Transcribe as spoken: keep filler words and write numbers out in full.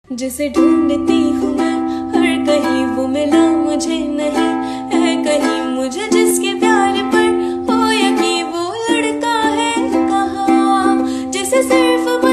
जिसे ढूंढती हूँ मैं हर कहीं, वो मिला मुझे नहीं है कहीं। मुझे जिसके प्यार पर हो यकीन, वो लड़का है कहाँ, जिसे सिर्फ